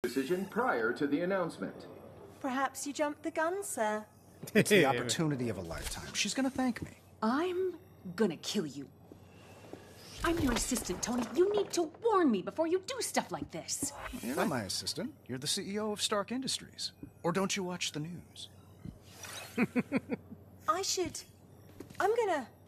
decision prior to the announcement. Perhaps you jumped the gun, sir. It's the opportunity of a lifetime. She's gonna thank me. I'm gonna kill you. I'm your assistant, Tony. You need to warn me before you do stuff like this. You're not my assistant. You're the CEO of Stark Industries. Or don't you watch the news? I'm gonna